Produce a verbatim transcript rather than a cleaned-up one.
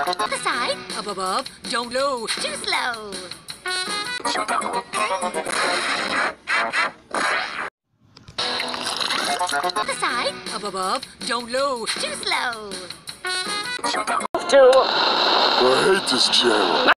The side. Up above. Don't lose. Too slow. The side. Up above. Don't lose. Too slow. I hate this channel.